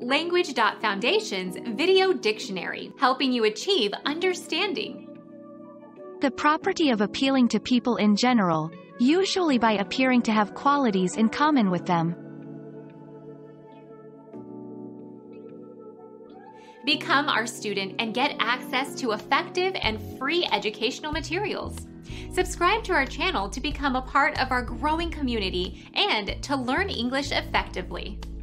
Language.Foundation's Video Dictionary, helping you achieve understanding. The property of appealing to people in general, usually by appearing to have qualities in common with them. Become our student and get access to effective and free educational materials. Subscribe to our channel to become a part of our growing community and to learn English effectively.